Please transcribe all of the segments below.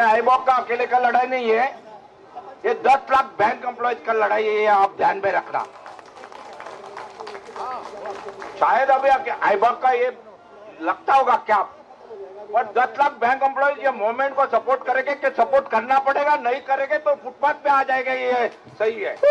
आईबॉक का अकेले का लड़ाई नहीं है, ये 10 लाख बैंक एम्प्लॉयज का लड़ाई है, ये आप ध्यान में रखना। शायद अभी आईबॉक का ये लगता होगा क्या, पर 10 लाख बैंक एम्प्लॉयज ये मूवमेंट को सपोर्ट करेंगे कि सपोर्ट करना पड़ेगा, नहीं करेंगे तो फुटपाथ पे आ जाएगा, ये सही है।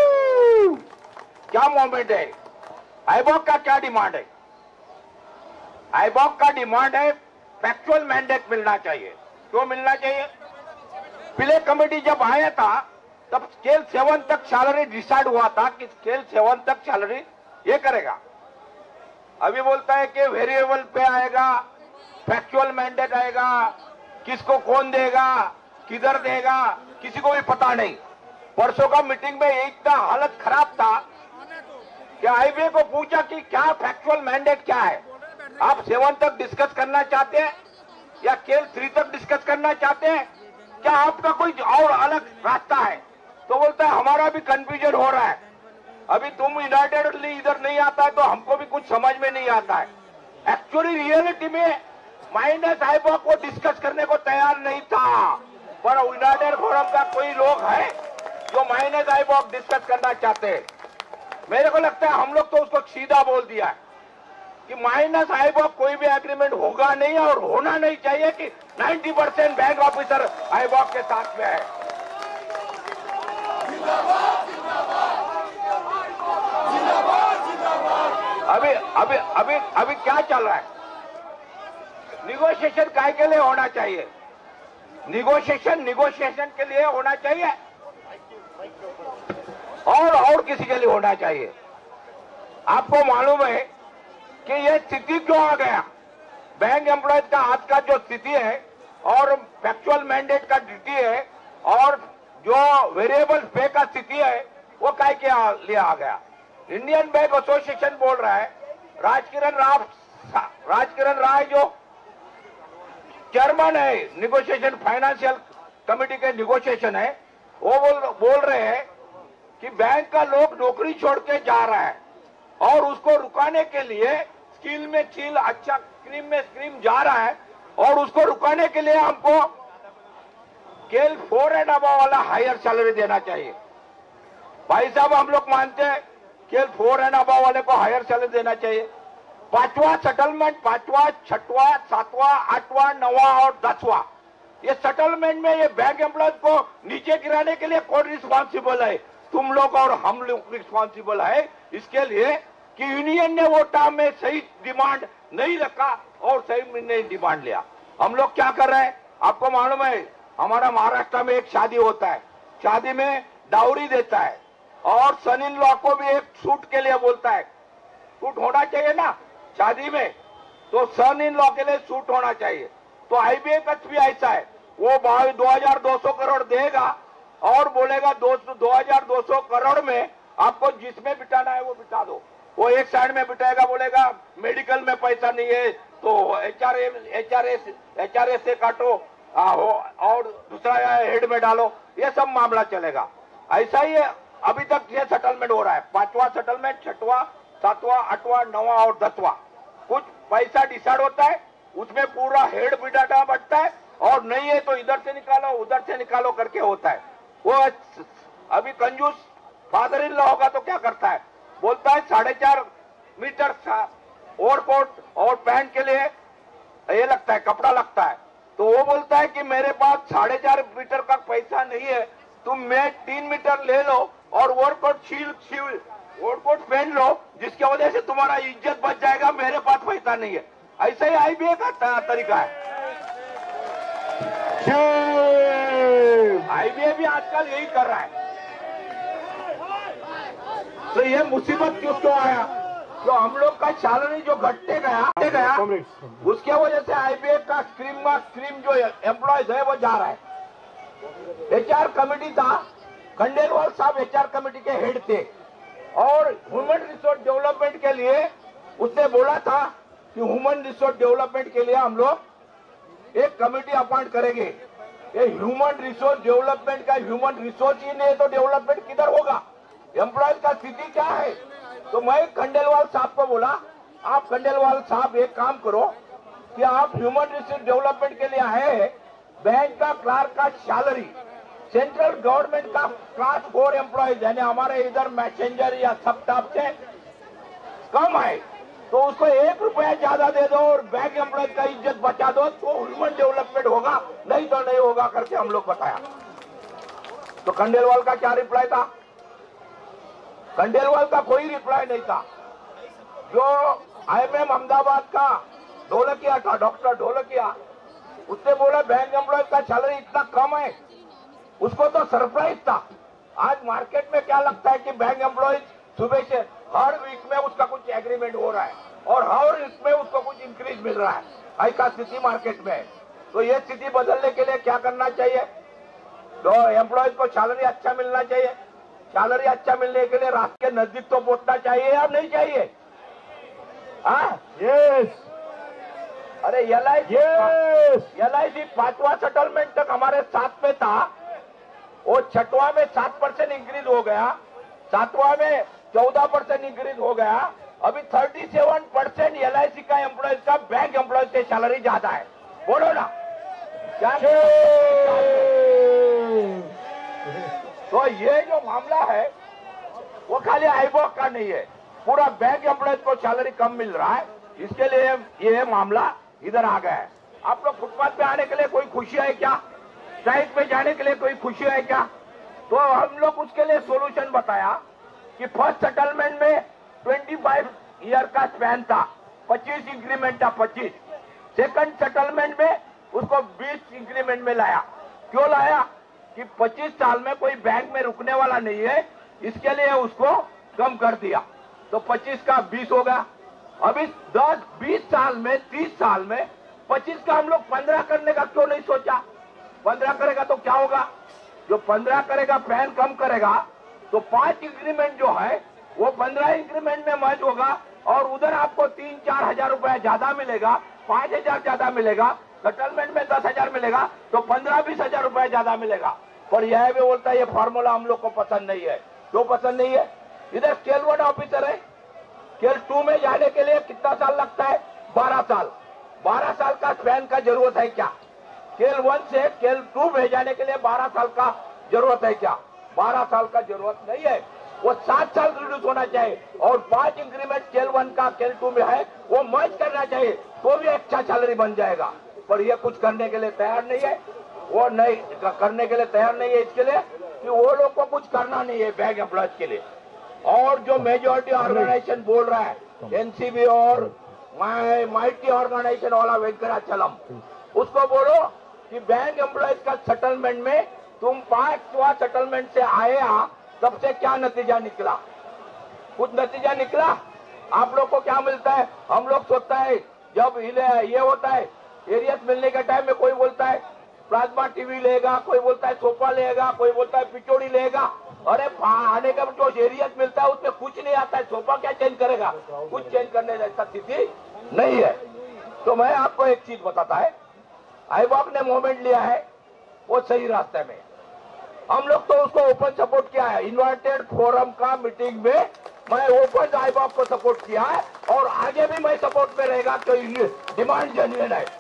क्या मूवमेंट है? आईबॉक का क्या डिमांड है? आईबॉक का डिमांड है फैक्चुअल मैंडेट मिलना चाहिए। क्यों मिलना चाहिए? पिछले कमेटी जब आया था तब स्केल 7 तक सैलरी डिसाइड हुआ था कि स्केल 7 तक सैलरी ये करेगा। अभी बोलता है कि वेरिएबल पे आएगा, फैक्चुअल मैंडेट आएगा, किसको कौन देगा, किधर देगा, किसी को भी पता नहीं। परसों का मीटिंग में इतना हालत खराब था कि आईबीए को पूछा कि क्या फैक्चुअल मैंडेट क्या है, आप 7 तक डिस्कस करना चाहते हैं या केवल 3 तक डिस्कस करना चाहते हैं, क्या आपका कोई और अलग रास्ता है? तो बोलता है हमारा भी कंफ्यूजन हो रहा है, अभी तुम यूनाइटेडली इधर नहीं आता है तो हमको भी कुछ समझ में नहीं आता है। एक्चुअली रियलिटी में माइनस आईबॉक को डिस्कस करने को तैयार नहीं था, पर यूनाइटेड फोरम का कोई लोग है जो माइनस आईबॉक डिस्कस करना चाहते हैं। मेरे को लगता है हम लोग तो उसको सीधा बोल दिया है कि माइनस आईबॉक कोई भी एग्रीमेंट होगा नहीं और होना नहीं चाहिए कि 90% बैंक ऑफिसर आईबॉक के साथ में है। अभी क्या चल रहा है? निगोशिएशन काय के लिए होना चाहिए? निगोशिएशन के लिए होना चाहिए और किसी के लिए होना चाहिए? आपको मालूम है कि ये स्थिति क्यों आ गया? बैंक एम्प्लॉयज का आज का जो स्थिति है और फैक्चुअल मैंडेट का स्थिति है और जो वेरिएबल पे का स्थिति है वो काय के लिए आ गया? इंडियन बैंक एसोसिएशन बोल रहा है, राजकिरण राय जो चेयरमैन है निगोशिएशन फाइनेंशियल कमेटी के निगोशिएशन है, वो बोल रहे हैं कि बैंक का लोग नौकरी छोड़ के जा रहा है और उसको रुकाने के लिए स्किल में स्किल, अच्छा स्क्रीम में स्क्रीम जा रहा है और उसको रुकाने के लिए हमको स्केल 4 एंड अबव वाला हायर सैलरी देना चाहिए। भाई साहब हम लोग मानते हैं स्केल 4 एंड अबव वाले को हायर सैलरी देना चाहिए। 5वां सेटलमेंट, 5वां, 6वां, 7वां, 8वां, 9वां और 10वां, ये सेटलमेंट में ये बैंक एम्प्लॉयज को नीचे गिराने के लिए कौन रिस्पॉन्सिबल है? तुम लोग और हम लोग रिस्पॉन्सिबल है इसके लिए कि यूनियन ने वो टाइम में सही डिमांड नहीं रखा और सही नहीं डिमांड लिया। हम लोग क्या कर रहे हैं आपको मालूम है? हमारा महाराष्ट्र में एक शादी होता है, शादी में डाउरी देता है और सन इन लॉ को भी एक सूट के लिए बोलता है। सूट होना चाहिए ना शादी में, तो सन इन लॉ के लिए सूट होना चाहिए। तो आईबीए का भी ऐसा है, वो 2200 करोड़ देगा और बोलेगा 2200 करोड़ में आपको जिसमें बिठाना है वो बिठा दो। वो एक साइड में बिठाएगा, बोलेगा मेडिकल में पैसा नहीं है तो एचआरएस से काटो और दूसरा हेड में डालो, ये सब मामला चलेगा। ऐसा ही अभी तक ये सेटलमेंट हो रहा है। 5वां सेटलमेंट, 6वां, 7वां, 8वां, 9वां और 10वां, कुछ पैसा डिसाइड होता है, उसमें पूरा हेड भी डाटा बढ़ता है और नहीं है तो इधर से निकालो उधर से निकालो करके होता है। वो अभी कंजूस फादर इन लॉ होगा तो क्या करता है, बोलता है 4.5 मीटर ओवरकोट और पैंट के लिए ये लगता है, कपड़ा लगता है, तो वो बोलता है कि मेरे पास 4.5 मीटर का पैसा नहीं है, तुम 3 मीटर ले लो और ओवरकोट पहन लो, जिसकी वजह से तुम्हारा इज्जत बच जाएगा, मेरे पास पैसा नहीं है। ऐसा ही आईबीए का तरीका है। आईबीए भी आजकल यही कर रहा है। तो ये मुसीबत क्यों आया? जो हम लोग का सैलरी जो घटते गया उसके वजह से आईबीए का स्क्रीम जो एम्प्लॉयज है वो जा रहा है। एचआर कमेटी था, खंडेलवाल साहब एचआर कमेटी के हेड थे और ह्यूमन रिसोर्स डेवलपमेंट के लिए उसने बोला था कि ह्यूमन रिसोर्स डेवलपमेंट के लिए हम लोग एक कमेटी अपॉइंट करेंगे। ये ह्यूमन रिसोर्स डेवलपमेंट का ह्यूमन रिसोर्स ही नहीं तो डेवलपमेंट किधर होगा? एम्प्लॉयज का स्थिति क्या है? तो मैं खंडेलवाल साहब को बोला, आप खंडेलवाल साहब एक काम करो कि आप ह्यूमन रिसोर्स डेवलपमेंट के लिए आए हैं, बैंक का क्लार्क का सैलरी सेंट्रल गवर्नमेंट का क्लास 4 एम्प्लॉयज यानी हमारे इधर मैसेंजर या सब टॉप से कम है, तो उसको 1 रुपया ज्यादा दे दो और बैंक एम्प्लॉयज का इज्जत बचा दो तो ह्यूमन डेवलपमेंट होगा, नहीं तो नहीं होगा करके हम लोग बताया। तो खंडेलवाल का क्या रिप्लाई था? खंडेलवाल का कोई रिप्लाई नहीं था। जो IIM अहमदाबाद का ढोलकिया था, डॉक्टर ढोलकिया, उसने बोला बैंक एम्प्लॉयज का सैलरी इतना कम है, उसको तो सरप्राइज था। आज मार्केट में क्या लगता है कि बैंक एम्प्लॉयज सुबह से हर वीक में उसका कुछ एग्रीमेंट हो रहा है और हर वीक में उसको कुछ इंक्रीज मिल रहा है, ऐसा स्थिति मार्केट में है। तो ये स्थिति बदलने के लिए क्या करना चाहिए? तो एम्प्लॉयज को सैलरी अच्छा मिलना चाहिए। सैलरी अच्छा मिलने के लिए रास्ते के नजदीक तो पहुंचना चाहिए या नहीं चाहिए? हाँ, यस, अरे LIC 5वां सेटलमेंट तक हमारे साथ में था, वो 6वां में 7% इंक्रीज हो गया, 7वां में 14% इंक्रीज हो गया, अभी 37% LIC का एम्प्लॉयज का बैंक एम्प्लॉयज से सैलरी ज्यादा है। बोलो ना क्या? तो ये जो मामला है वो खाली आईबॉक का नहीं है, पूरा बैंक एम्प्लॉयज को सैलरी कम मिल रहा है, इसके लिए ये मामला इधर आ गया है। आप लोग फुटपाथ पे आने के लिए कोई खुशी है क्या? स्ट्राइक पे जाने के लिए कोई खुशी है क्या? तो हम लोग उसके लिए सॉल्यूशन बताया कि फर्स्ट सेटलमेंट में 25 ईयर का स्पैन था, 25 इंक्रीमेंट था, 25। सेकंड सेटलमेंट में उसको 20 इंक्रीमेंट में लाया। क्यों लाया? कि 25 साल में कोई बैंक में रुकने वाला नहीं है, इसके लिए उसको कम कर दिया। तो 25 का 20 होगा। अभी 10-20 साल में, 30 साल में 25 का हम लोग 15 करने का क्यों नहीं सोचा? 15 करेगा तो क्या होगा? जो 15 करेगा, पैन कम करेगा, तो 5 इंक्रीमेंट जो है वो 15 इंक्रीमेंट में मर्ज होगा और उधर आपको 3-4 हजार रुपया ज्यादा मिलेगा, 5 हजार ज्यादा मिलेगा, सेटलमेंट में 10 हजार मिलेगा, तो 15-20 हजार रुपया ज्यादा मिलेगा। पर यह भी बोलता है ये फॉर्मूला हम लोग को पसंद नहीं है। क्यों पसंद नहीं है? इधर स्केल 1 ऑफिसर है, स्केल 2 में जाने के लिए कितना साल लगता है? 12 साल। 12 साल का स्पैन का जरूरत है क्या? स्केल 1 से स्केल 2 में जाने के लिए 12 साल का जरूरत है क्या? 12 साल का जरूरत नहीं है, वो 7 साल रिड्यूस होना चाहिए और 5 इंक्रीमेंट स्केल 1 का स्केल 2 में है वो मर्ज करना चाहिए, तो भी अच्छा सैलरी बन जाएगा। पर ये कुछ करने के लिए तैयार नहीं है, वो नहीं करने के लिए तैयार नहीं है, इसके लिए कि वो लोग को कुछ करना नहीं है बैंक एम्प्लॉयज के लिए। और जो मेजोरिटी ऑर्गेनाइजेशन बोल रहा है, NCB और माइटी ऑर्गेनाइजेशन वाला वेंकटाचलम, उसको बोलो कि बैंक एम्प्लॉयज का सेटलमेंट में तुम 5वां सेटलमेंट से आए, तब से क्या नतीजा निकला? कुछ नतीजा निकला? आप लोग को क्या मिलता है? हम लोग सोचता है जब ये होता है एरियस मिलने के टाइम में, कोई बोलता है प्लाज्मा टीवी लेगा, कोई बोलता है सोफा लेगा, कोई बोलता है पिचोड़ी लेगा। अरे आने का जो एरियस मिलता है उसमें कुछ नहीं आता है, सोफा क्या चेंज करेगा? कुछ चेंज करने जैसा स्थिति नहीं है। तो मैं आपको एक चीज बताता है, आईबॉक ने मूवमेंट लिया है वो सही रास्ते में, हम लोग तो उसको ओपन सपोर्ट किया है। इन्वर्टेड फोरम का मीटिंग में मैं ओपन आईबॉक को सपोर्ट किया है और आगे भी मैं सपोर्ट में रहेगा, तो डिमांड जेन्युइन है।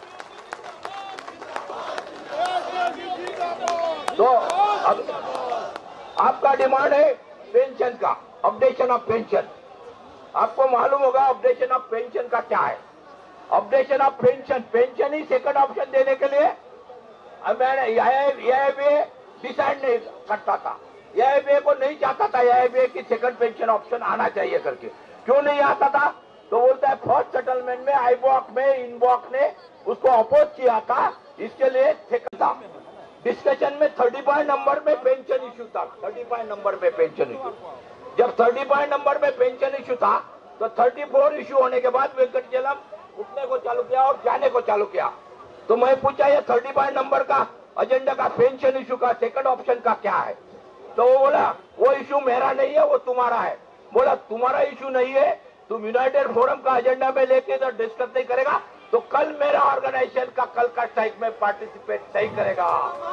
तो अब आपका डिमांड है पेंशन का, अपडेशन ऑफ पेंशन। आपको मालूम होगा अपडेशन ऑफ पेंशन का क्या है? अपडेशन ऑफ पेंशन, पेंशन ही सेकंड ऑप्शन देने के लिए मैंने AIBA डिसाइड नहीं करता था, AIBA को नहीं चाहता था AIBA की सेकंड पेंशन ऑप्शन आना चाहिए करके। क्यों नहीं आता था? तो बोलता है फर्स्ट सेटलमेंट में आईबॉक में इनबॉक ने उसको अपोज किया था, इसके लिए सेकंड था। डिस्कशन में 35 नंबर में पेंशन इश्यू था, 35 नंबर में पेंशन इश्यू। जब 35 नंबर में पेंशन इश्यू था तो 34 इश्यू होने के बाद वेंकटचलम उठने को चालू किया और जाने को चालू किया। तो मैं पूछा ये 35 नंबर का एजेंडा का पेंशन इश्यू का सेकंड ऑप्शन का क्या है? तो वो बोला वो इश्यू मेरा नहीं है, वो तुम्हारा है। बोला तुम्हारा इश्यू नहीं है, तुम यूनाइटेड फोरम का एजेंडा में लेके इधर डिस्कस नहीं करेगा तो कल मेरा ऑर्गेनाइजेशन का कल का स्ट्राइक में पार्टिसिपेट नहीं करेगा।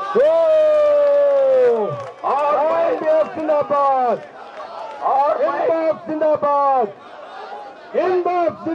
और जिंदाबाद, और जिंदाबाद,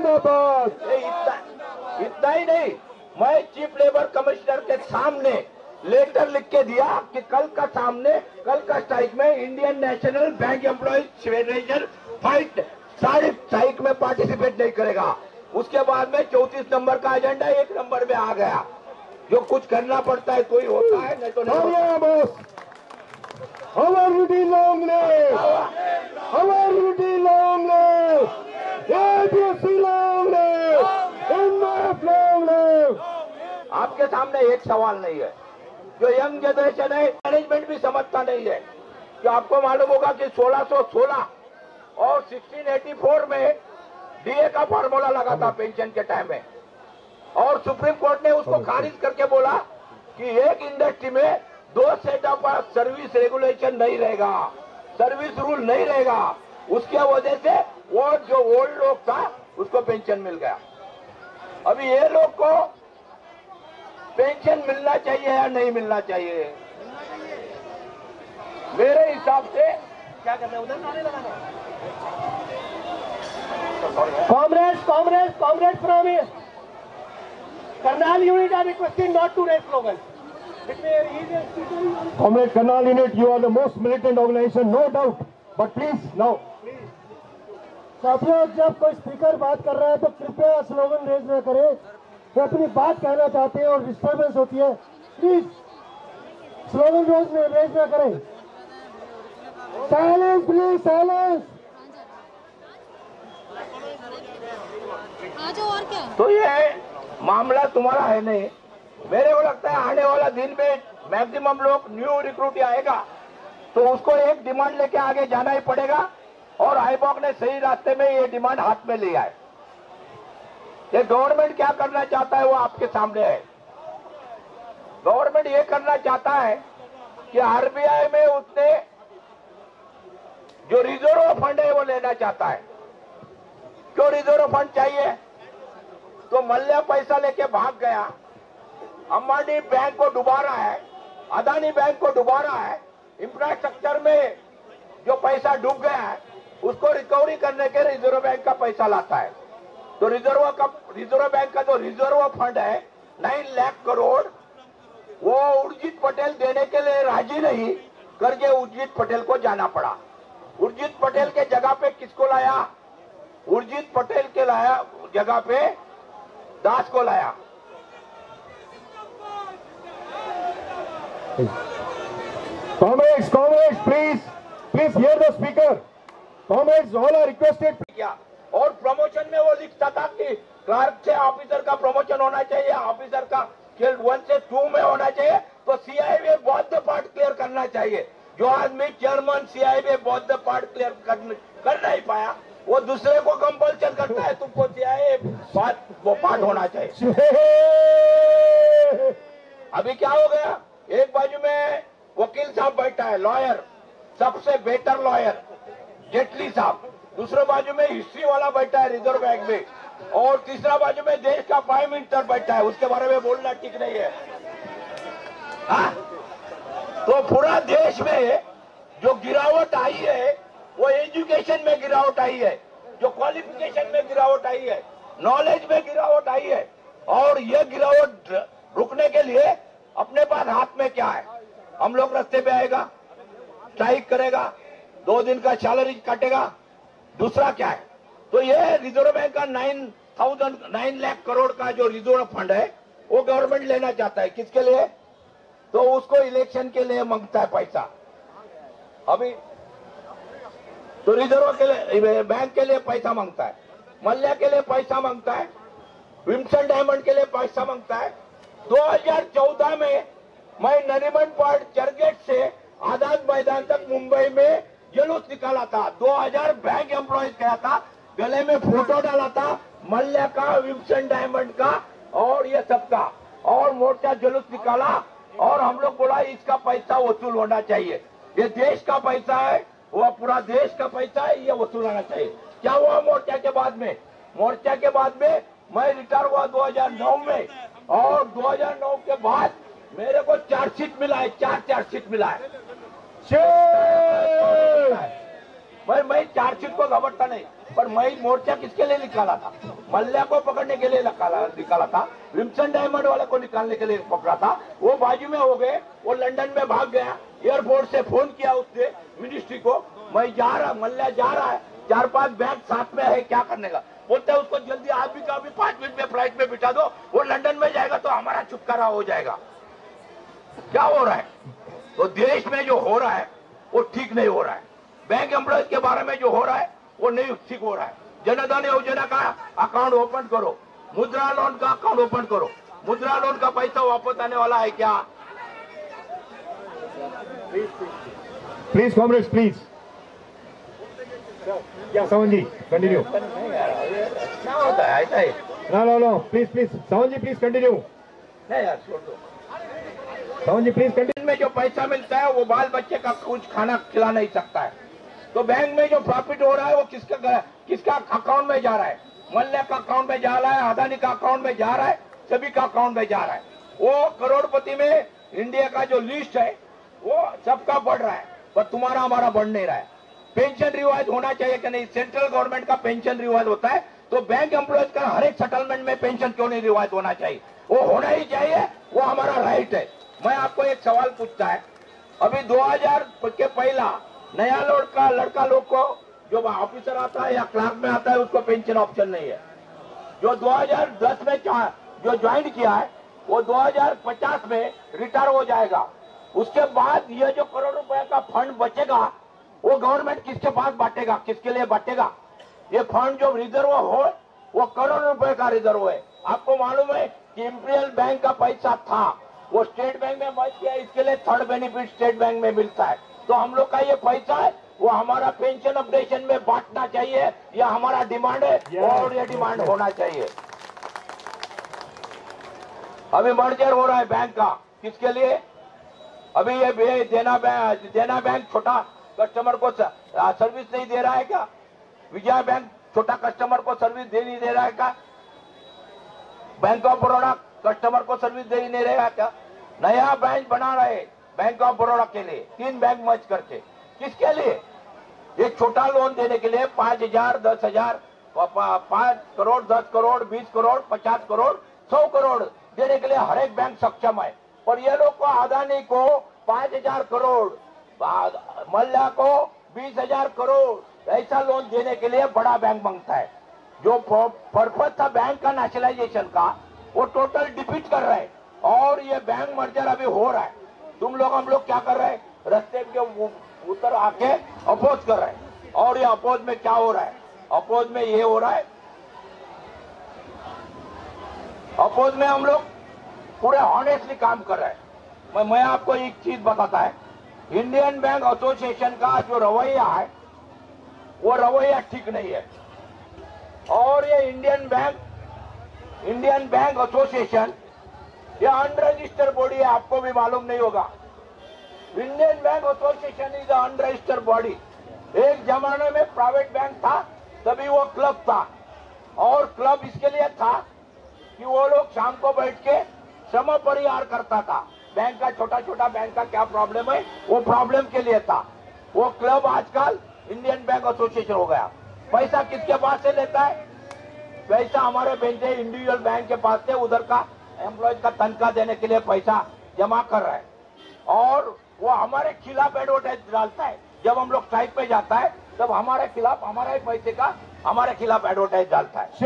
जिंदाबाद। इतना ही नहीं, मैं चीफ लेबर कमिश्नर के सामने लेटर लिख के दिया कि कल का स्ट्राइक में Indian national bank employees federation strike में पार्टिसिपेट नहीं करेगा। उसके बाद में 34 नंबर का एजेंडा 1 नंबर में आ गया। जो कुछ करना पड़ता है तो ही होता है, नहीं तो नहीं होता। Our unity long live! Our unity long live! APSC long live! NF long live! आपके सामने एक सवाल नहीं है। जो यंग जनरेशन है, मैनेजमेंट भी समझता नहीं है कि आपको मालूम होगा कि 1616 और 1684 में डीए का फॉर्मूला लगा था पेंशन के टाइम में, और सुप्रीम कोर्ट ने उसको खारिज करके बोला कि एक इंडस्ट्री में 2 सेट ऑफ सर्विस रेगुलेशन नहीं रहेगा, सर्विस रूल नहीं रहेगा। उसके वजह से वो जो ओल्ड लोग था उसको पेंशन मिल गया। अभी ये लोग को पेंशन मिलना चाहिए या नहीं मिलना चाहिए? मेरे हिसाब से क्या करना है, उधर नारे लगाना। Comrades from Karnal unit are requesting not to raise slogans. Comrade Karnal unit, you are the most militant organization, no doubt. But please, now. साथियों, जब कोई स्पीकर बात कर रहा है तो कृपया स्लोगन रेज न करें। वो अपनी बात कहना चाहते हैं और डिस्टर्बेंस होती है। प्लीज स्लोगन रेज न करें। Silence please, silence. और क्या? तो ये मामला तुम्हारा है नहीं। मेरे को लगता है आने वाला दिन में मैक्सिमम लोग न्यू रिक्रूट आएगा तो उसको एक डिमांड लेके आगे जाना ही पड़ेगा, और आईबॉक ने सही रास्ते में ये डिमांड हाथ में लिया है। ये गवर्नमेंट क्या करना चाहता है वो आपके सामने है। गवर्नमेंट ये करना चाहता है कि आरबीआई में उसने जो रिजर्व फंड है वो लेना चाहता है। क्यों रिजर्व फंड चाहिए? तो मल्ल्या पैसा लेके भाग गया, अंबानी बैंक को डुबा रहा है, अदानी बैंक को डुबा रहा है, इंफ्रास्ट्रक्चर में जो पैसा डूब गया है उसको रिकवरी करने के रिजर्व बैंक का पैसा लाता है। तो रिजर्व बैंक का जो रिजर्व फंड है 9 लाख करोड़, वो उर्जित पटेल देने के लिए राजी नहीं करके उर्जित पटेल को जाना पड़ा। उर्जित पटेल के जगह पे किसको लाया? उर्जित पटेल के जगह पे दास को लाया। Comrades, please hear the speaker. Comrades, all are requested. किया, और प्रमोशन में वो लिखता था कि क्लर्क से ऑफिसर का प्रमोशन होना चाहिए, ऑफिसर का स्केल 1 से 2 में होना चाहिए। तो सीआईबी बौद्ध पार्ट क्लियर करना चाहिए। जो आदमी चेयरमैन सीआईबी बौद्ध पार्ट क्लियर कर नहीं पाया, वो दूसरे को कंपल्सन करता है तुमको सीआईबी वो पार्ट होना चाहिए। अभी क्या हो गया? एक बाजू में वकील साहब बैठा है, लॉयर, सबसे बेटर लॉयर जेटली साहब, दूसरे बाजू में हिस्ट्री वाला बैठा है रिजर्व बैंक में, और तीसरा बाजू में देश का प्राइम मिनिस्टर बैठा है। उसके बारे में बोलना ठीक नहीं है। तो पूरा देश में जो गिरावट आई है वो एजुकेशन में गिरावट आई है, जो क्वालिफिकेशन में गिरावट आई है, नॉलेज में गिरावट आई है। और ये गिरावट रुकने के लिए अपने पास हाथ में क्या है? हम लोग रास्ते पे आएगा, स्ट्राइक करेगा, 2 दिन का सैलरी काटेगा, दूसरा क्या है? तो ये रिजर्व बैंक का 9 लाख करोड़ का जो रिजर्व फंड है वो गवर्नमेंट लेना चाहता है। किसके लिए? तो उसको इलेक्शन के लिए मांगता है पैसा। अभी तो रिजर्व के लिए, बैंक के लिए पैसा मांगता है, मल्ल्या के लिए पैसा मांगता है, विम्सन डायमंड के लिए पैसा मांगता है। 2014 में मैं नरीमन पार्क चर्चगेट से आजाद मैदान तक मुंबई में जुलूस निकाला था। 2000 बैंक एम्प्लॉइज गया था, गले में फोटो डाला था मल्ल्या का, विम्सन डायमंड का और ये सबका, और मोर्चा जुलूस निकाला। और हम लोग बोला इसका पैसा वसूल होना चाहिए, ये देश का पैसा है, वो पूरा देश का पैसा है, ये वसूल होना चाहिए। क्या हुआ मोर्चा के बाद में? मोर्चा के बाद में मैं रिटायर हुआ 2009 में, और 2009 के बाद मेरे को चार्जशीट मिला है, 4 चार्जशीट मिला है। मैं चार्जशीट को घबरता नहीं, पर मैं मोर्चा किसके लिए निकाला था? मल्ल्या को पकड़ने के लिए निकाला था, विल्सन डायमंड वाले को निकालने के लिए पकड़ा था। वो बाजू में हो गए, वो लंदन में भाग गया। एयरपोर्ट से फोन किया उसने मिनिस्ट्री को, मैं जा रहा, मल्ल्या जा रहा है, 4-5 बैग साथ में है, क्या करने का? बोलते हैं उसको जल्दी आप भी का भी 5 मिनट में फ्लाइट में बिठा दो, वो लंदन में जाएगा तो हमारा छुटकारा हो जाएगा। क्या हो रहा है? तो देश में जो हो रहा है वो ठीक नहीं हो रहा है। बैंक एम्प्लॉयज के बारे में जो हो रहा है वो नहीं ठीक हो रहा है। जनधन योजना का अकाउंट ओपन करो, मुद्रा लोन का अकाउंट ओपन करो। मुद्रा लोन का पैसा वापस आने वाला है क्या? Please, comrades, please. Yeah, Sawan ji, continue. क्या होता है ऐसा ही? No. Please, Sawan ji, please continue. नहीं यार, छोड़ दो। सावन जी, please continue. में जो पैसा मिलता है वो बाल बच्चे का कुछ खाना खिला नहीं सकता है। तो बैंक में जो प्रॉफिट हो रहा है वो किसका अकाउंट में जा रहा है? मल्ल्या का अकाउंट में जा रहा है, अदानी का अकाउंट में जा रहा है, सभी का अकाउंट में जा रहा है। वो करोड़पति में इंडिया का जो लिस्ट है वो सबका बढ़ रहा है, पर तुम्हारा हमारा बढ़ नहीं रहा है। पेंशन रिवाइज होना चाहिए कि नहीं? सेंट्रल गवर्नमेंट का पेंशन रिवाइज होता है, तो बैंक एम्प्लॉयज का हर एक सेटलमेंट में पेंशन क्यों नहीं रिवाइज होना चाहिए? वो होना ही चाहिए, वो हमारा राइट है। मैं आपको एक सवाल पूछता है, अभी 2000 के पहला नया लड़का लोग को जो ऑफिसर आता है या क्लार्क में आता है उसको पेंशन ऑप्शन नहीं है। जो 2010 में जो ज्वाइन किया है वो 2050 में रिटायर हो जाएगा। उसके बाद ये जो करोड़ रुपए का फंड बचेगा वो गवर्नमेंट किसके पास बांटेगा, किसके लिए बांटेगा? ये फंड जो रिजर्व हो वो करोड़ रुपए का रिजर्व है। आपको मालूम है कि इंपीरियल बैंक का पैसा था वो स्टेट बैंक में बच गया, इसके लिए थर्ड बेनिफिट स्टेट बैंक में मिलता है। तो हम लोग का ये पैसा है वो हमारा पेंशन अपडेशन में बांटना चाहिए, यह हमारा डिमांड है और ये डिमांड होना चाहिए। अभी मर्जर हो रहा है बैंक का, किसके लिए? अभी ये देना बैंक छोटा कस्टमर को सर्विस नहीं दे रहा है क्या? विजया बैंक छोटा कस्टमर को सर्विस नहीं दे रहा है क्या? बैंक ऑफ बड़ौदा कस्टमर को सर्विस दे नहीं रहेगा क्या? नया बैंक बना रहे बैंक ऑफ बड़ौदा के लिए, 3 बैंक मर्ज करके, किसके लिए? एक छोटा लोन देने के लिए 5,000, 10,000, 5 करोड़, 10 करोड़, 20 करोड़, 50 करोड़, 100 करोड़ देने के लिए हर एक बैंक सक्षम है। पर ये लोग को अदानी को 5,000 करोड़, मल्ल्या को 20,000 करोड़ ऐसा लोन देने के लिए बड़ा बैंक मांगता है। जो पर्पज था बैंक का नेशनलाइजेशन का वो टोटल डिफीट कर रहे हैं और ये बैंक मर्जर अभी हो रहा है। तुम लोग हम लोग क्या कर रहे हैं? रास्ते के उतर आके अपोज कर रहे हैं। और ये अपोज में क्या हो रहा है? अपोज में ये हो रहा है, अपोज में हम लोग पूरे ऑनेस्टली काम कर रहे हैं। मैं आपको एक चीज बताता है, इंडियन बैंक एसोसिएशन का जो रवैया है वो रवैया ठीक नहीं है। और ये इंडियन बैंक एसोसिएशन ये अनरजिस्टर्ड बॉडी है, आपको भी मालूम नहीं होगा। Indian bank association is unregistered body. एक जमाने में प्राइवेट बैंक था, तभी वो क्लब था, और क्लब इसके लिए था कि वो लोग शाम को बैठ के श्रम परिहार करता था। बैंक का छोटा बैंक का क्या प्रॉब्लम है वो प्रॉब्लम के लिए था। वो क्लब आजकल इंडियन बैंक एसोसिएशन हो गया। पैसा किसके पास से लेता है? पैसा हमारे बैंक से इंडिविजुअल बैंक के पास से उधर का एम्प्लॉयज का तनख्वाह देने के लिए पैसा जमा कर रहा है, और वो हमारे खिलाफ एडवर्टाइज डालता है। जब हम लोग स्ट्राइक पे जाता है तब हमारे खिलाफ, हमारा ही पैसे का हमारे खिलाफ एडवर्टाइज डालता है।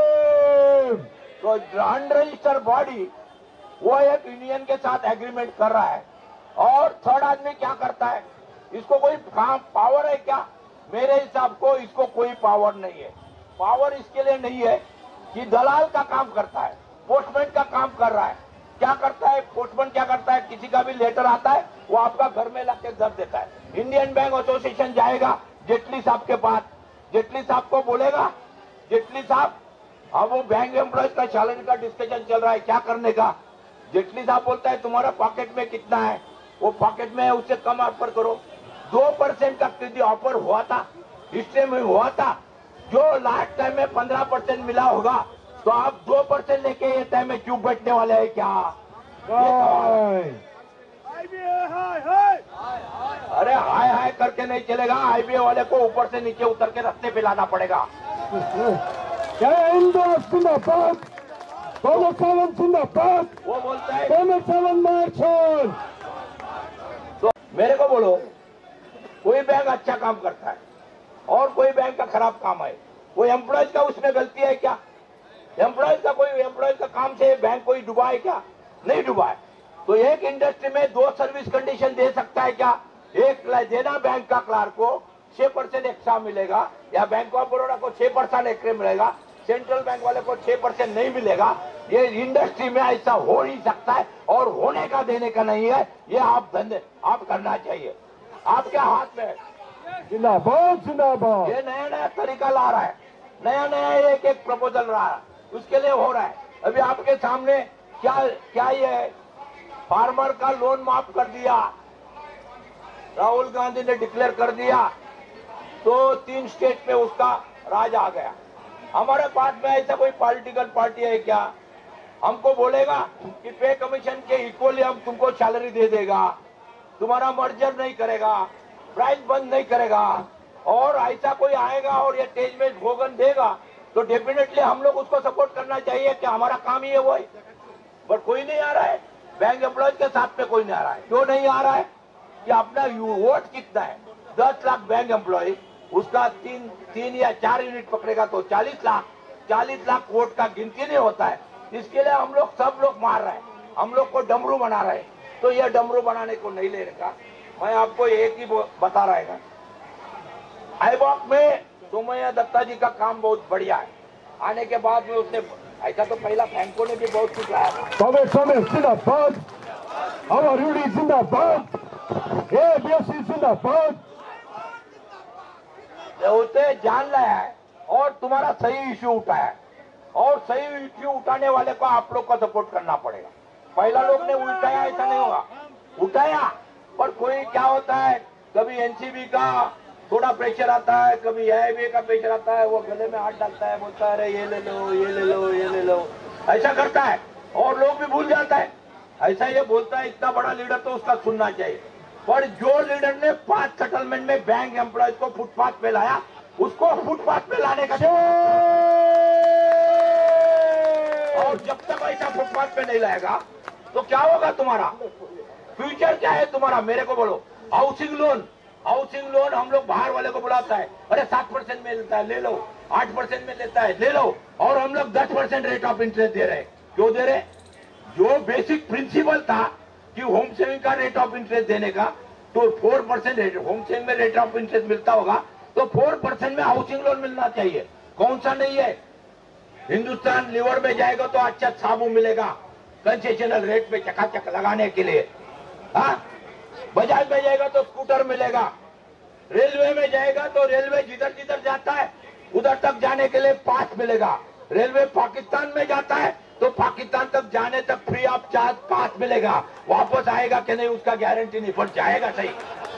तो अनरजिस्टर्ड बॉडी वो एक यूनियन के साथ एग्रीमेंट कर रहा है, और थर्ड आदमी क्या करता है? इसको कोई काम पावर है क्या? मेरे हिसाब को इसको कोई पावर नहीं है। पावर इसके लिए नहीं है कि दलाल का काम करता है, पोस्टमैन का काम कर रहा है। क्या करता है पोस्टमैन? क्या करता है? किसी का भी लेटर आता है वो आपका घर में लाके दर देता है। इंडियन बैंक एसोसिएशन जाएगा जेटली साहब के पास, जेटली साहब को बोलेगा, जेटली साहब अब वो बैंक एम्प्लॉयज का चैलेंज का डिस्कशन चल रहा है क्या करने का। जेटली साहब बोलता है तुम्हारा पॉकेट में कितना है? वो पॉकेट में है, उससे कम ऑफर करो। 2% का क्रेडिट ऑफर हुआ था, हिस्ट्री में हुआ था। जो लास्ट टाइम में 15% मिला होगा, तो आप 2% लेके ये टाइम में क्यों बैठने वाले हैं क्या? अरे हाय हाय करके नहीं चलेगा, हाईवे वाले को ऊपर से नीचे उतर के रास्ते पे लाना पड़ेगा। जिंदाबाद, जिंदाबाद। वो बोलता है तो मेरे को बोलो, कोई बैंक अच्छा काम करता है और कोई बैंक का खराब काम है, वो एम्प्लॉयज का उसमें गलती है क्या? एम्प्लॉयज का काम से बैंक कोई डूबा है क्या? नहीं डूबा है। तो एक इंडस्ट्री में 2 सर्विस कंडीशन दे सकता है क्या? एक देना बैंक का क्लार्क को 6% एक्स्ट्रा मिलेगा, या बैंक ऑफ बड़ौदा को 6% एक्स्ट्रा मिलेगा, सेंट्रल बैंक वाले को 6% नहीं मिलेगा। ये इंडस्ट्री में ऐसा हो नहीं सकता है और होने का देने का नहीं है। ये आप करना चाहिए, आपके हाथ में। जिंदाबाद, जिंदाबाद। ये नया नया तरीका ला रहा है, नया एक एक प्रपोजल रहा है, उसके लिए हो रहा है। अभी आपके सामने क्या ये है, फार्मर का लोन माफ कर दिया, राहुल गांधी ने डिक्लेयर कर दिया, तो 3 स्टेट में उसका राज आ गया। हमारे पास में ऐसा कोई पॉलिटिकल पार्टी है क्या? हमको बोलेगा कि पे कमीशन के इक्वली हम तुमको सैलरी दे देगा, तुम्हारा मर्जर नहीं करेगा, प्राइस बंद नहीं करेगा, और ऐसा कोई आएगा और ये स्टेज में स्लोगन देगा तो डेफिनेटली हम लोग उसको सपोर्ट करना चाहिए कि हमारा काम ही है वो है। बट कोई नहीं आ रहा है, बैंक एम्प्लॉयज के साथ में कोई नहीं आ रहा है। क्यों नहीं आ रहा है? कि अपना वोट कितना है, 10 लाख बैंक एम्प्लॉय, उसका 3 या 4 यूनिट पकड़ेगा तो 40 लाख वोट का गिनती नहीं होता है। इसके लिए हम लोग सब लोग मार रहे हैं, हम लोग को डमरू बना रहे हैं। तो यह डमरू बनाने को नहीं ले रखा। मैं आपको एक ही बता रहेगा, आईबॉक में सोमैया दत्ता जी का काम बहुत बढ़िया है। आने के बाद में उसने ऐसा तो पहला बैंकों ने भी बहुत कुछ लाया था। जिंदाबाद, अमर रूडी जिंदाबाद, एबीएससी जिंदाबाद। उसे जान लाया है और तुम्हारा सही इश्यू उठाया है, और सही इश्यू उठाने वाले को आप लोग को सपोर्ट करना पड़ेगा। पहला लोग ने उठाया ऐसा नहीं होगा, उठाया पर कोई क्या होता है, कभी एनसीबी का थोड़ा प्रेशर आता है, कभी हाईवे का प्रेशर आता है, वो गले में हाथ डालता है, बोलता है अरे ये ले लो, ये ले लो, ये ले लो, ऐसा करता है और लोग भी भूल जाता है। ऐसा ये बोलता है, इतना बड़ा लीडर तो उसका सुनना चाहिए। पर जो लीडर ने 5 सेटलमेंट में बैंक एम्प्लॉयज को फुटपाथ पे लाया, उसको फुटपाथ पे लाने का, और जब तक ऐसा फुटपाथ पे नहीं लाएगा तो क्या होगा तुम्हारा फ्यूचर, क्या है तुम्हारा? मेरे को बोलो। हाउसिंग लोन हम लोग बाहर वाले को बुलाता है, अरे 7% में लेता है ले लो, 8% में लेता है ले लो, और हम लोग 10% रेट ऑफ इंटरेस्ट दे रहे हैं। क्यों दे रहे? जो बेसिक प्रिंसिपल था कि होम सेविंग का रेट ऑफ इंटरेस्ट देने का, तो 4% रेट, होम सेविंग में रेट ऑफ इंटरेस्ट मिलता होगा तो 4% में हाउसिंग लोन मिलना चाहिए। कौन सा नहीं है? हिंदुस्तान लीवर में जाएगा तो अच्छा साबुन मिलेगा कंसेशनल रेट पे चकाचक लगाने के लिए, हाँ। बजाज में जाएगा तो स्कूटर मिलेगा, रेलवे में जाएगा तो रेलवे जिधर जिधर जाता है उधर तक जाने के लिए पास मिलेगा। रेलवे पाकिस्तान में जाता है तो पाकिस्तान तक जाने तक फ्री ऑफ चार्ज पास मिलेगा। वापस आएगा कि नहीं उसका गारंटी नहीं, पर जाएगा सही।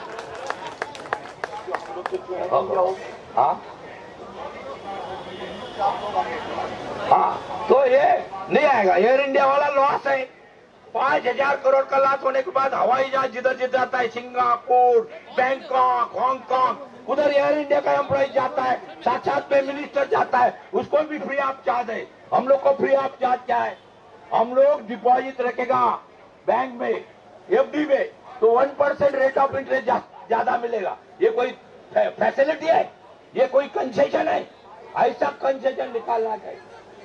हाँ, तो ये नहीं आएगा। एयर इंडिया वाला लॉस है, 5,000 करोड़ का लॉस होने के बाद हवाई जहाज जिधर जिधर जाता है, सिंगापुर, बैंकॉक, हांगकांग, उधर एयर इंडिया का एम्प्लॉय जाता है, साथ में मिनिस्टर जाता है, उसको भी फ्री ऑफ चार्ज है। हम लोग को फ्री ऑफ चार्ज क्या है? हम लोग डिपॉजिट रखेगा बैंक में, एफडी में, तो 1% रेट ऑफ इंटरेस्ट ज्यादा मिलेगा। ये कोई फैसिलिटी है? ये कोई कंसेशन है? ऐसा कंसेशन निकालना चाहिए।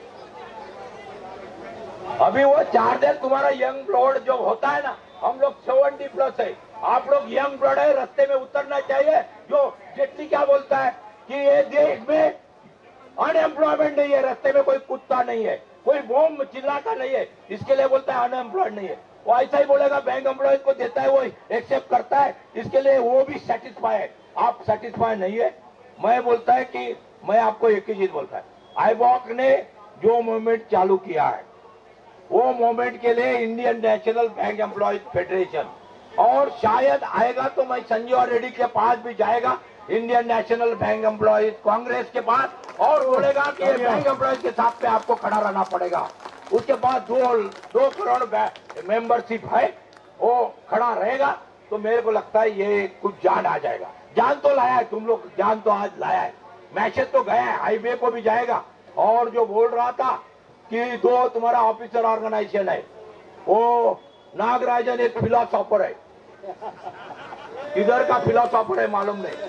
अभी वो 4 दिन तुम्हारा यंग ब्लड जो होता है ना, हम लोग 70+ है, आप लोग यंग ब्लड है, रास्ते में उतरना चाहिए। जो जेटली क्या बोलता है कि ये देश में अनएम्प्लॉयमेंट नहीं है, रास्ते में कोई कुत्ता नहीं है, कोई बॉम्ब चिल्लाता नहीं है, इसके लिए बोलता है अनएम्प्लॉयड नहीं है। वो ऐसा ही बोलेगा, बैंक एम्प्लॉय को देता है वो एक्सेप्ट करता है, इसके लिए वो भी सेटिस्फाई है। आप सेटिस्फाई नहीं है। मैं बोलता है कि मैं आपको एक ही चीज बोलता है, आईबॉक ने जो मूवमेंट चालू किया है वो मूवमेंट के लिए Indian national bank employees federation, और शायद आएगा तो मैं संजय रेड्डी के पास भी जाएगा, Indian national bank employees Congress के पास, और बोलेगा कि ये बैंक एम्प्लॉयज के साथ में आपको खड़ा रहना पड़ेगा। उसके बाद 2 करोड़ मेंबरशिप है, वो खड़ा रहेगा तो मेरे को लगता है ये कुछ जान आ जाएगा। जान तो लाया है तुम लोग, जान तो आज लाया है, मैसेज तो गया है, हाईवे को भी जाएगा। और जो बोल रहा था कि दो तुम्हारा ऑफिसर ऑर्गेनाइजेशन है, वो नागराजन एक फिलोसॉफर है, इधर का फिलोसॉफर है मालूम नहीं,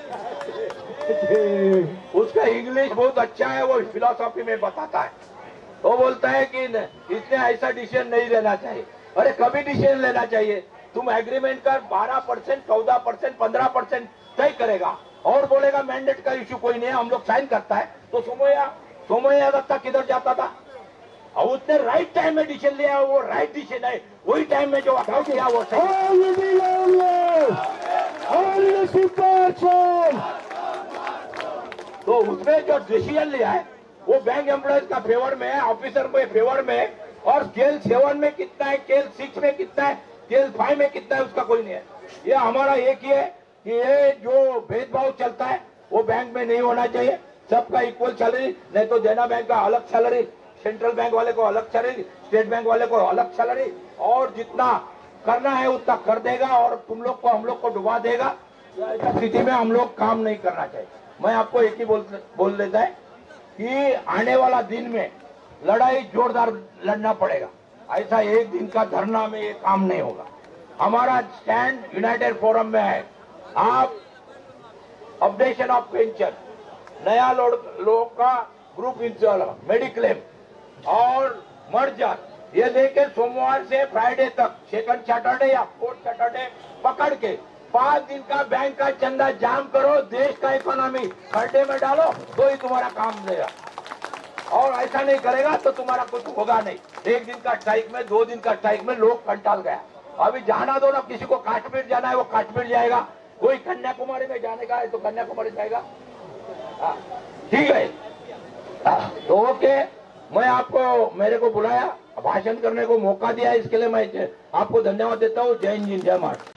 उसका इंग्लिश बहुत अच्छा है, वो फिलोसॉफी में बताता है। वो बोलता है कि इसने ऐसा डिसीजन नहीं लेना चाहिए। अरे कभी डिसीजन लेना चाहिए, तुम एग्रीमेंट कर 12%, 14%, 15% तय करेगा और बोलेगा मैंडेट का इश्यू कोई नहीं है, हम लोग साइन करता है। तो सोमैया दत्ता किधर जाता था? और उसने राइट टाइम में डिसीजन लिया, वो राइट डिसीजन है, वही टाइम में जो अकाउंट किया वो सही। तो उसने जो डिसीजन लिया है वो बैंक एम्प्लॉयज का फेवर में है, ऑफिसर के फेवर में है। और स्केल 7 में कितना है, स्केल 6 में कितना है, स्केल 5 में कितना है, उसका कोई नहीं है। ये हमारा एक ही है कि ये जो भेदभाव चलता है वो बैंक में नहीं होना चाहिए, सबका इक्वल सैलरी। नहीं तो देना बैंक का अलग सैलरी, सेंट्रल बैंक वाले को अलग सैलरी, स्टेट बैंक वाले को अलग सैलरी, और जितना करना है उतना कर देगा और तुम लोग को हम लोग को डुबा देगा। ऐसा स्थिति में हम लोग काम नहीं करना चाहिए। मैं आपको एक ही बोल देता है कि आने वाला दिन में लड़ाई जोरदार लड़ना पड़ेगा। ऐसा एक दिन का धरना में ये काम नहीं होगा। हमारा स्टैंड यूनाइटेड फोरम में है। आप अपडेशन ऑफ पेंशन, नया लोगों का ग्रुप इंश्योरेंस, मेडिक्लेम और मर्जर, ये देके सोमवार से फ्राइडे तक, सेकंड सैटरडे या फोर्थ सैटरडे पकड़ के 5 दिन का बैंक का चंदा जाम करो, देश का इकोनॉमी खड्डे में डालो, तो ही तुम्हारा काम देगा। और ऐसा नहीं करेगा तो तुम्हारा कुछ होगा नहीं। 1 दिन का स्ट्राइक में, 2 दिन का स्ट्राइक में लोग कंटाल गया। अभी जाना दो ना, किसी को काश्मीर जाना है वो काश्मीर जाएगा, कोई कन्याकुमारी में जाने का है तो कन्याकुमारी जाएगा। ठीक है, तो ओके, मैं आपको, मेरे को बुलाया, भाषण करने को मौका दिया, इसके लिए मैं आपको धन्यवाद देता हूँ। जय हिंद, जय महाराष्ट्र।